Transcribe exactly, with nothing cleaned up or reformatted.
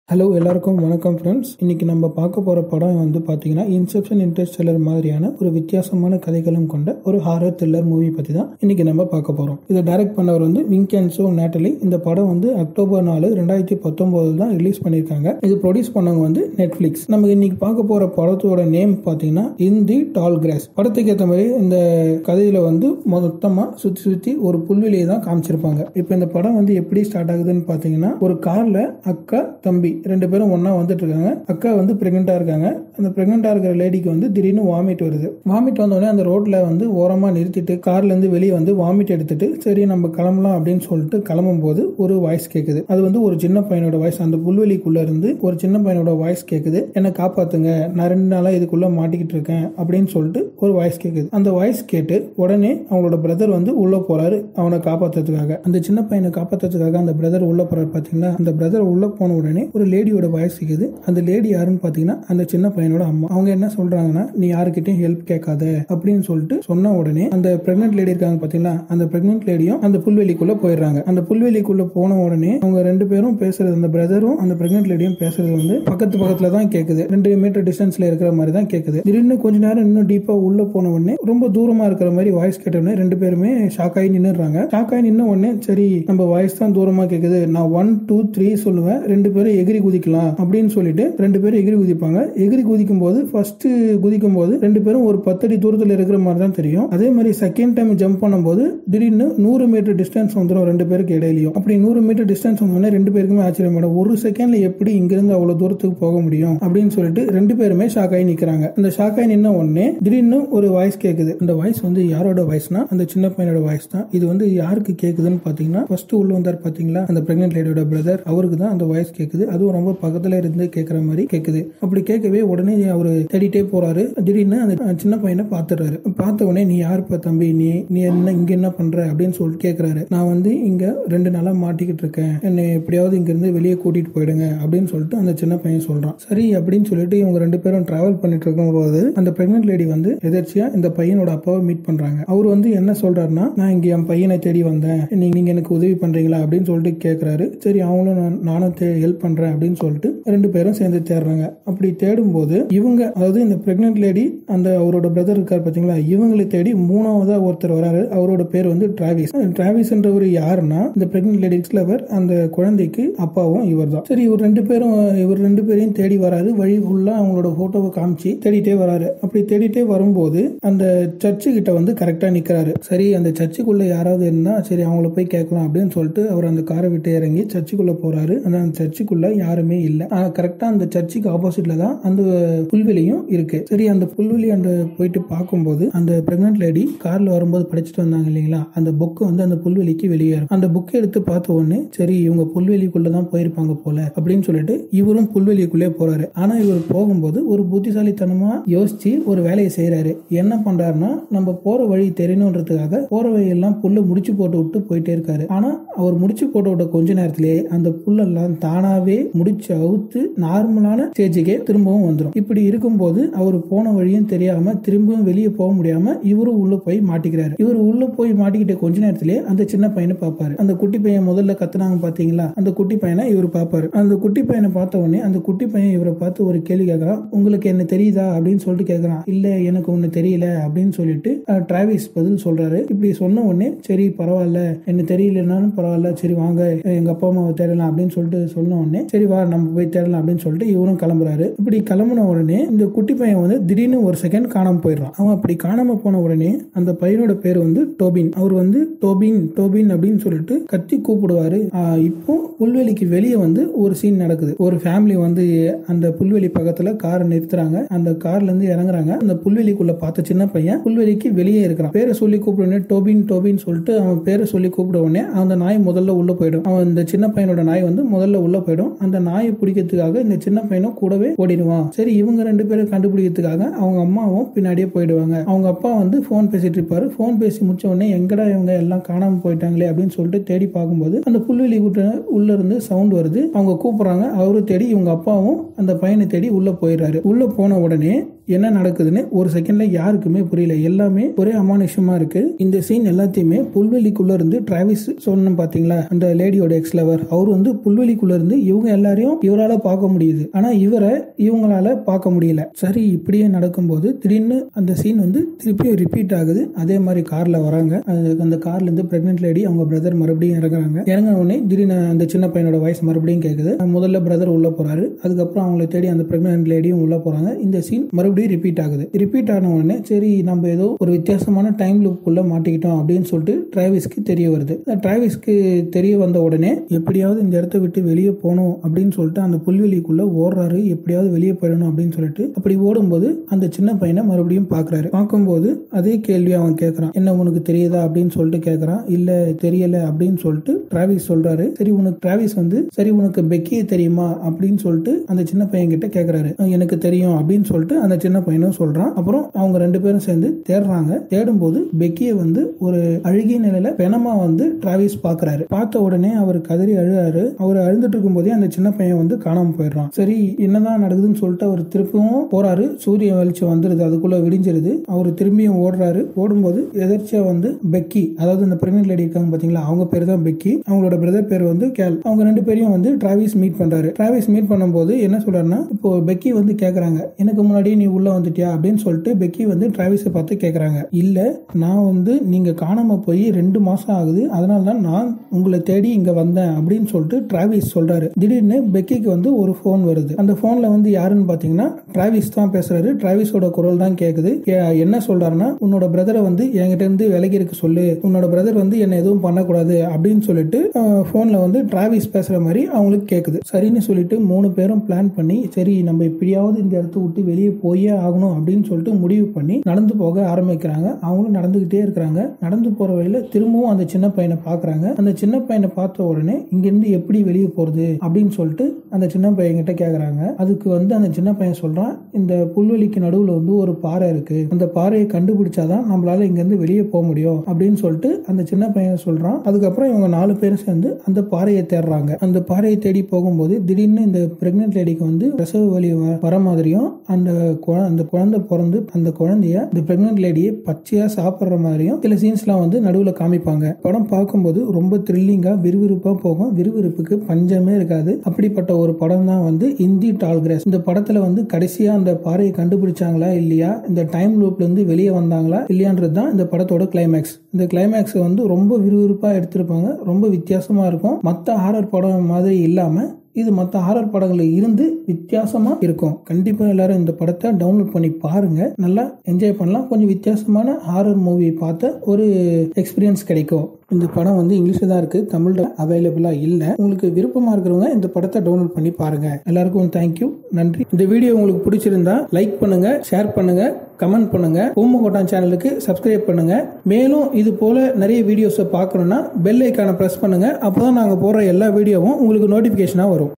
Hello எல்லாருக்கும் வணக்கம் friends. இன்னைக்கு நம்ம பார்க்க போகிற படம் வந்து பார்த்தீங்கன்னா இன்செப்ஷன் இன்டர்ஸ்டெல்லர் மாதிரியான ஒரு வித்தியாசமான கதைகளும் கொண்ட ஒரு ஹாரர் த்ரில்லர் மூவி பற்றி தான் இன்னைக்கு நம்ம பார்க்க போகிறோம். இதை டைரக்ட் பண்ணவர் வந்து வின்சென்சோ நேட்டலி. இந்த படம் வந்து அக்டோபர் நாலு ரெண்டாயிரத்தி பத்தொன்பது தான் ரிலீஸ் பண்ணியிருக்காங்க. இது ப்ரொடியூஸ் பண்ணவங்க வந்து நெட்ஃபிளிக்ஸ். நம்ம இன்னைக்கு பார்க்க போகிற படத்தோட நேம் பார்த்தீங்கன்னா இன் தி டால் கிராஸ். படத்துக்கு ஏற்ற மாதிரி இந்த கதையில வந்து மொத்தமாக சுற்றி சுற்றி ஒரு புல்வெளியை தான் காமிச்சிருப்பாங்க. இப்போ இந்த படம் வந்து எப்படி ஸ்டார்ட் ஆகுதுன்னு பார்த்தீங்கன்னா, ஒரு கார்ல அக்கா தம்பி ரெண்டு பேரும் ஒன்னா வந்துட்டு இருக்காங்க. அக்கா வந்து பிரெக்னெண்டா இருக்காங்க. அந்த பிரெக்னெண்டா இருக்கிற லேடிக்கு வந்து திடீர்னு வாமிட் வருது. வாமிட் வந்தோடனே அந்த ரோட்ல வந்து ஓரமா நிறுத்திட்டு கார்ல இருந்து வெளியே வந்து வாமிட் எடுத்துட்டு சரி நம்ம கிளம்பலாம் அப்படின்னு சொல்லிட்டு கிளம்பும் போது ஒரு வாய்ஸ் கேக்குது. அது வந்து ஒரு சின்ன பையனோட வாய்ஸ். அந்த புல்வெளிக்குள்ள இருந்து ஒரு சின்ன பையனோட வாய்ஸ் கேக்குது. என்ன காப்பாத்துங்க, நான் ரெண்டு நாளா இதுக்குள்ள மாட்டிக்கிட்டு இருக்கேன் அப்படின்னு சொல்லிட்டு ஒரு வாய்ஸ் கேக்குது. அந்த வாய்ஸ் கேட்டு உடனே அவங்களோட பிரதர் வந்து உள்ள போறாரு அவனை காப்பாத்துறதுக்காக. அந்த சின்ன பையனை காப்பாத்துறதுக்காக அந்த பிரதர் உள்ள போறாரு. பாத்தீங்களா, அந்த பிரதர் உள்ள போன உடனே ஒரு லேடியோட வாய்ஸ் கேக்குது. அந்த லேடி யாருன்னு பாத்தீங்கன்னா அந்த சின்ன பையனோட அம்மா. அவங்க என்ன சொல்றாங்கன்னா, நீ யாருக்கிட்டையும் ஹெல்ப் கேட்காத அப்படின்னு சொல்லிட்டு சொன்ன உடனே அந்த பிரெக்னன்ட் லேடி இருக்காங்க பாத்தீங்களா, அந்த பிரெக்னன்ட் லேடியும் அந்த புல்வெளிக்குள்ள போயிடுறாங்க. அந்த புல்வெளிக்குள்ள போன உடனே அவங்க ரெண்டு பேரும் பேசுறது, அந்த பிரதரும் அந்த பிரெக்னன்ட் லேடியும் பேசுறது வந்து பக்கத்து பக்கத்துல தான் கேக்குது. ரெண்டு மீட்டர் டிஸ்டன்ஸ்ல இருக்கிற மாதிரி தான் கேக்குது. திடீர்னு கொஞ்ச நேரம் இன்னும் டீப்பா உள்ள போன உடனே ரொம்ப தூரமா இருக்கிற மாதிரி வாய்ஸ் கேட்ட உடனே ரெண்டு பேருமே ஷாக் ஆகி நின்னுறாங்க. ஷாக் ஆகி நின்ன உடனே சரி நம்ம வாய்ஸ் தான் தூரமா கேக்குது, நான் ஒன் டூ த்ரீ சொல்லுவேன், ரெண்டு பேரும் எகிரி குதிக்கலாம் அப்படின்னு சொல்லிட்டு ரெண்டு பேரும் எகிரி குதிப்பாங்க. எகிரி குதிக்கும் போது ஃபர்ஸ்ட் குதிக்கும் போது ரெண்டு பேரும் ஒரு பத்தடி தூரத்தில் இருக்கிற மாதிரி தான் தெரியும். அதே மாதிரி செகண்ட் டைம் ஜம்ப் பண்ணும்போது திடீர்னு நூறு மீட்டர் டிஸ்டன்ஸ் வந்துடும் ரெண்டு பேருக்கு இடையிலையும். அப்படி நூறு மீட்டர் டிஸ்டன்ஸ் வந்தோடனே ரெண்டு பேருக்குமே ஆச்சரியம், ஒரு செகண்ட்ல எப்படி இங்கிருந்து அவ்வளவு தூரத்துக்கு போக முடியும் அப்படின்னு சொல்லிட்டு ரெண்டு பேருமே ஷாக் ஆகி நிக்கிறாங்க. அந்த ஷாக் ஆகி நின்ன உடனே திடீர்னு ஒரு வாய்ஸ் கேக்குது. அந்த வாய்ஸ் வந்து யாரோட வாய்ஸ்னா அந்த சின்ன பையனோட வாய்ஸ் தான். இது வந்து யாருக்கு கேக்குதுன்னு பாத்தீங்கன்னா, ஃபர்ஸ்ட் உள்ள வந்தார் பாத்தீங்களா அந்த பிரெக்னன்ட் லேடியோட பிரதர், அவருக்கு தான் அந்த வாய்ஸ் கேக்குது. அதுவும் ரொம்ப பக்கத்துல இருந்து கேட்கிற மாதிரி கேக்குது. அப்படி கேட்கவே உடனே அவரு தேடிட்டே போறாரு. திடீர்னு அந்த சின்ன பையனை பாத்துறாரு. பார்த்த உடனே நீ யாருப்பா தம்பி, நீ நீ என்ன இங்க என்ன பண்ற அப்படின்னு சொல்லிட்டு கேக்குறாரு. நான் வந்து இங்க ரெண்டு நாளா மாட்டிக்கிட்டு இருக்கேன், என்னை எப்படியாவது இங்க இருந்து வெளியே கூட்டிட்டு போயிடுங்க அப்படின்னு சொல்லிட்டு அந்த சின்ன பையன் சொல்றான். சரி அப்படின்னு சொல்லிட்டு இவங்க ரெண்டு பேரும் டிராவல் பண்ணிட்டு இருக்கும் போது அந்த பிரெக்னன்ட் லேடி வந்து எதிர்ச்சியா இந்த பையனோட அப்பாவை மீட் பண்றாங்க. அவர் வந்து என்ன சொல்றாருன்னா, நான் இங்க என் பையனை தேடி வந்தேன், நீங்க எனக்கு உதவி பண்றீங்களா அப்படின்னு சொல்லிட்டு கேக்குறாரு. சரி அவங்களும் நானும் ஹெல்ப் பண்றேன் அப்படின்னு சொல்லிட்டு ரெண்டு பேரும் சேர்ந்து தேடுறாங்க. அப்படி தேடும் போது இவங்க, அதாவது இந்த பிரெக்னன்ட் லேடி அந்த அவரோட பிரதர் இருக்காரு பாத்தீங்களா, இவங்களை தேடி மூணாவதா ஒருத்தர் வராரு. அவரோட பேர் வந்து டிராவிஸ். டிராவிஸ்ன்றவர் யாருன்னா இந்த பிரெக்னன்ட் லேடி லவர், அந்த குழந்தைக்கு அப்பாவும் இவர் தான். சரி இவர் ரெண்டு பேரும் இவர் ரெண்டு பேரையும் தேடி வராரு. வழி ஃபுல்லா அவங்களோட போட்டோவை காமிச்சு தேடிட்டே வராரு. அப்படி தேடிட்டே வரும்போது அந்த சர்ச்சு கிட்ட வந்து கரெக்டா நிக்கிறாரு. சரி அந்த சர்ச்சுக்குள்ள யாராவது இருந்தா சரி அவங்கள போய் கேட்கலாம் அப்படின்னு சொல்லிட்டு அவர் அந்த காரை விட்டு இறங்கி சர்ச்சுக்குள்ள போறாரு. அந்த சர்ச்சுக்குள்ள யாருமே இல்ல. கரெக்டா அந்த சர்ச்சுக்கு ஆப்போசிட்ல தான் அந்த புல்வெளியும் இருக்கு. சரி அந்த புல்வெளி அந்த போயிட்டு பார்க்கும்போது அந்த பிரெக்னன்ட் லேடி கார்ல வரும்போது படிச்சுட்டு வந்தாங்க இல்லைங்களா, அந்த புக் வந்து அந்த புல்வெளிக்கு வெளியேறும். அந்த புக்கை எடுத்து பார்த்த உடனே சரி இவங்க புல்வெளிக்குள்ளதான் போயிருப்பாங்க போல அப்படின்னு சொல்லிட்டு இவரும் புல்வெளிக்குள்ளே போறாரு. ஆனா இவர் போகும்போது ஒரு புத்திசாலித்தனமா யோசிச்சு ஒரு வேலையை செய்யறாரு. என்ன பண்றாருன்னா, நம்ம போற வழி தெரியணுன்றதுக்காக போற வழியெல்லாம் புல்ல முடிச்சு போட்டு விட்டு போயிட்டே இருக்காரு. ஆனா அவர் முடிச்சு போட்டு விட்ட கொஞ்ச நேரத்திலேயே அந்த புல்லெல்லாம் தானாவே முடிச்சு அவுத்து நார்மலான ஸ்டேஜுக்கே திரும்பவும் வந்துடும். இப்படி இருக்கும்போது அவர் போன வழியும் தெரியாம திரும்பவும் வெளியே போக முடியாம இவரும் உள்ள போய் மாட்டிக்கிறாரு. இவர் உள்ள போய் மாட்டிக்கிட்ட கொஞ்ச நேரத்திலே அந்த சின்ன பையனை பார்ப்பாரு. அந்த குட்டி பையன் முதல்ல கத்துனாங்க பாத்தீங்களா, அந்த குட்டி பையனை இவர் பார்ப்பாரு. அந்த குட்டி பையனை பார்த்த உடனே அந்த குட்டி பையன் இவரை பார்த்து ஒரு கேள்வி கேட்கறான். உங்களுக்கு என்ன தெரியுதா அப்படின்னு சொல்லிட்டு கேட்கறான். இல்ல எனக்கு ஒண்ணு தெரியல அப்படின்னு சொல்லிட்டு டிராவிஸ் பதில் சொல்றாரு. இப்படி சொன்ன உடனே சரி பரவாயில்ல, என்ன தெரியலனாலும் பரவாயில்ல, சரி வாங்க எங்க அப்பா அம்மாவை தேடலாம் அப்படின்னு சொல்லிட்டு சொன்ன உடனே சரி வா நம்ம போய் தேடலாம் அப்படின்னு சொல்லிட்டு இவரும் கிளம்புறாரு. இப்படி கிளம்புன உடனே இந்த குட்டி பையன் வந்து திடீர்னு ஒரு செகண்ட் காணாம போயிடுறான். அவன் அப்படி காணாம போன உடனே அந்த பையனோட பேர் வந்து டோபின். அவர் வந்து டோபின் டோபின் அப்படின்னு சொல்லிட்டு கத்தி கூப்பிடுவாரு. இப்போ புல்வெளிக்கு வெளியே வந்து ஒரு சீன் நடக்குது. ஒரு ஃபேமிலி வந்து அந்த புல்வெளி பக்கத்துல காரை நிறுத்துறாங்க. அந்த கார்ல இருந்து இறங்குறாங்க. அந்த புல்வெளிக்குள்ள பார்த்த சின்ன பையன் புல்வெளிக்கு வெளியே இருக்கிறான். பேரை சொல்லி கூப்பிடுவனே டோபின் டோபின் சொல்லிட்டு அவன் பேரை சொல்லி கூப்பிட உடனே அந்த நாய் முதல்ல உள்ள போயிடும். அவன் இந்த சின்ன பையனோட நாய் வந்து முதல்ல உள்ள போயிடும். அந்த நாயை பிடிக்கிறதுக்காக இந்த சின்ன பையனும் கூடவே ஓடிடுவான். சரி இவங்க ரெண்டு பேரும் கண்டுபிடிக்கிறதுக்காக அவங்க அம்மாவும் பின்னாடியே போயிடுவாங்க. அவங்க அப்பா வந்து போன் பேசிட்டு இருப்பாரு. போன் பேசி முடிச்ச உடனே எங்கடா இவங்க எல்லாம் காணாம போயிட்டாங்களே அப்படின்னு சொல்லிட்டு தேடி பார்க்கும்போது அந்த புல்வெளி உள்ள இருந்து சவுண்ட் வருது. அவங்க கூப்பிடுறாங்க. அவரு தேடி இவங்க அப்பாவும் அந்த பையனை தேடி உள்ள போயிடுறாரு. உள்ள போன உடனே என்ன நடக்குதுன்னு ஒரு செகண்ட்ல யாருக்குமே புரியல. எல்லாமே ஒரே அமானுஷமா இருக்கு. இந்த சீன் எல்லாத்தையுமே புல்வெளிக்குள்ள இருந்து டிராவிஸ் சொன்ன பாத்தீங்களா, அந்த லேடியோட எக்ஸ் லவர், அவர் வந்து புல்வெளிக்குள்ள இருந்து இவங்க எல்லாரையும் இவரால பார்க்க முடியுது. ஆனா இவரை இவங்களால பார்க்க முடியல. சரி, இப்படியே நடக்கும்போது திடீர்னு அந்த சீன் வந்து திருப்பியும் ரிப்பீட் ஆகுது. அதே மாதிரி கார்ல வராங்க. அந்த கார்ல இருந்து பிரெக்னென்ட் லேடி அவங்க பிரதர் மறுபடியும் இறங்குறாங்க. இறங்கின உடனே திடீர்னு அந்த சின்ன பையனோட வாய்ஸ் மறுபடியும் கேக்குது. முதல்ல பிரதர் உள்ள போறாரு. அதுக்கப்புறம் அவங்களை தேடி அந்த பிரெக்னென்ட் லேடியும் உள்ள போறாங்க. இந்த சீன் மறுபடியும் ரிப்பீட் ஆகுது. ரிப்பீட் ஆன உடனே சரி, நம்ம ஏதோ ஒரு வித்தியாசமான டைம் லூப்புக்குள்ள மாட்டிக்கிட்டோம் அப்படின்னு சொல்லிட்டு டிராவிஸ்க்கு தெரிய வருது. டிராவிஸ்க்கு தெரிய வந்த உடனே எப்படியாவது இந்த இடத்த விட்டு வெளியே போகணும் அப்படின்னு சொல்லிட்டு அந்த புல்வெளிக்குள்ள ஓடுறாரு. எப்படியாவது வெளியே போயிடணும் அப்படின்னு சொல்லிட்டு அப்படி ஓடும்போது அந்த சின்ன பையனை மறுபடியும் பாக்குறாரு. பார்க்கும்போது அதே கேள்வி அவன் கேட்கறான், என்ன உனக்கு தெரியுதா அப்படின்னு சொல்லிட்டு கேட்கறான். இல்ல தெரியல அப்படின்னு சொல்லிட்டு டிராவிஸ் சொல்றாரு. சரி உனக்கு டிராவிஸ் வந்து சரி உனக்கு பெக்கியை தெரியுமா அப்படின்னு சொல்லிட்டு அந்த சின்ன பையன் கிட்ட கேட்கறாரு. எனக்கு தெரியும் அப்படின்னு சொல்லிட்டு அந்த சின்ன பையனும் சொல்றான். அப்புறம் அவங்க ரெண்டு பேரும் சேர்ந்து தேடுறாங்க. தேடும் போது பெக்கியை வந்து ஒரு அழுகிய நிலையில பெணமா வந்து டிராவிஸ் பாக்குறாரு. பார்த்த உடனே அவர் கதறி அழுறாரு. அவர் அழுந்துட்டு இருக்கும் போதே அந்த சின்ன பையன் வந்து காணாம போயிடுறான். சரி, என்னதான் நடக்குதுன்னு சொல்லிட்டு அவர் திருப்பியும் போறாரு. சூரிய வெளிச்சம் வந்துருது. அதுக்குள்ள விடிஞ்சிருது. அவர் திரும்பியும் ஓடுறாரு. ஓடும்போது எதிர்ச்சியா வந்து பெக்கி, அதாவது இந்த பிரெக்னென்ட் லேடி இருக்காங்க பாத்தீங்களா, அவங்க பேர் தான் பெக்கி. அவங்களோட பிரதர் பேர் வந்து கேல். அவங்க ரெண்டு பேரையும் வந்து டிராவிஸ் மீட் பண்றாரு. டிராவிஸ் மீட் பண்ணும்போது என்ன சொல்றாருன்னா, இப்போ பெக்கி வந்து கேக்குறாங்க, எனக்கு முன்னாடியே நீ உள்ள வந்துட்டியா அப்படின்னு சொல்லிட்டு பெக்கி வந்து டிராவிஸை பார்த்து கேக்குறாங்க. இல்ல, நான் வந்து நீங்க காணாம போய் ரெண்டு மாசம் ஆகுது, அதனால தான் நான் உங்களை தேடி இங்க வந்தேன் அப்படின்னு சொல்லிட்டு டிராவிஸ் சொல்றாரு. திடீர்னு பெக்கிக்கு வந்து ஒரு போன் வருது. அந்த போன்ல வந்து யாருன்னு பாத்தீங்கன்னா டிராவிஸ் தான் பேசுறாரு. டிராவிஸோட குரல் தான் கேக்குது. என்ன சொல்றாருன்னா, உன்னோட பிரதரை வந்து என்கிட்ட இருந்து விலகி இருக்க சொல்லு, உன்னோட பிரதர் வந்து என்ன எதுவும் பண்ணக்கூடாது அப்படின்னு சொல்லிட்டு போன்ல வந்து டிராவிஸ் பேசுற மாதிரி அவங்களுக்கு கேக்குது. சரின்னு சொல்லிட்டு மூணு பேரும் பிளான் பண்ணி, சரி நம்ம எப்படியாவது இந்த இடத்த விட்டு வெளியே போயே ஆகணும் அப்படின்னு சொல்லிட்டு முடிவு பண்ணி நடந்து போக ஆரம்பிக்கிறாங்க. அவங்களும் நடந்துகிட்டே இருக்கிறாங்க. நடந்து போற வழியில திரும்பவும் அந்த சின்ன பையனை பாக்குறாங்க. அந்த சின்ன பையனை பார்த்த உடனே இங்க இருந்து எப்படி வெளியே போறது அப்படின்னு சொல்லிட்டு அந்த சின்ன பையன் கிட்ட கேக்குறாங்க. அதுக்கு வந்து அந்த சின்ன பையன் சொல்றான், இந்த புல்வெளிக்கு நடுவுல வந்து ஒரு பாறை இருக்கு, அந்த பாறையை கண்டுபிடிச்சாதான் நம்மளால இங்க இருந்து வெளியே போக முடியும் அப்படின்னு சொல்லிட்டு அந்த சின்ன பையன் சொல்றான். அதுக்கப்புறம் இவங்க நாலு பேரும் சேர்ந்து அந்த பாறையை தேடுறாங்க. அந்த பாறையை தேடி போகும்போது திடீர்னு இந்த பிரெக்னென்ட் லேடிக்கு வந்து பிரசவ வலி வர மாதிரியும், அந்த அந்த குழந்தை பிறந்து அந்த குழந்தைய இந்த பிரெக்னென்ட் லேடியை பச்சையா சாப்பிடுற மாதிரியும் சில சீன்ஸ் எல்லாம் வந்து நடுவுல காமிப்பாங்க. படம் பார்க்கும்போது ரொம்ப த்ரில்லிங்கா விறுவிறுப்பா போகும். விறுவிறுப்புக்கு பஞ்சமே இருக்காது. அப்படிப்பட்ட ஒரு படம் தான் வந்து இன் தி டால் கிராஸ். இந்த படத்துல வந்து கடைசியா அந்த பாறையை கண்டுபிடிச்சாங்களா இல்லையா, இந்த டைம் லூப்ல இருந்து வெளியே வந்தாங்களா இல்லையான்றது தான் இந்த படத்தோட கிளைமேக்ஸ். இந்த கிளைமேக்ஸ் வந்து ரொம்ப விறுவிறுப்பா எடுத்திருப்பாங்க. ரொம்ப வித்தியாசமா இருக்கும். மற்ற ஹாரர் படம் மாதிரி இல்லாம இது மற்ற ஹாரர் படங்களில் இருந்து வித்தியாசமா இருக்கும். கண்டிப்பா எல்லாரும் இந்த படத்தை டவுன்லோட் பண்ணி பாருங்க. நல்லா என்ஜாய் பண்ணலாம். கொஞ்சம் வித்தியாசமான ஹாரர் மூவி பார்த்த ஒரு எக்ஸ்பீரியன்ஸ் கிடைக்கும். இந்த படம் வந்து இங்கிலீஷ்ல தான் இருக்கு, தமிழ்ல அவைலபிளா இல்ல. உங்களுக்கு விருப்பமா இருக்கிறவங்க இந்த படத்தை டவுன்லோட் பண்ணி பாருங்க. எல்லாருக்கும் தேங்க்யூ, நன்றி. இந்த வீடியோ உங்களுக்கு பிடிச்சிருந்தா லைக் பண்ணுங்க, ஷேர் பண்ணுங்க, கமெண்ட் பண்ணுங்க. பூமகோட்டான் சேனலுக்கு சப்ஸ்கிரைப் பண்ணுங்க. மேலும் இது போல நிறைய வீடியோஸை பார்க்கணும்னா பெல் ஐக்கானை பிரஸ் பண்ணுங்க. அப்பதான் நாங்க போடுற எல்லா வீடியோவும் உங்களுக்கு நோட்டிபிகேஷனா வரும்.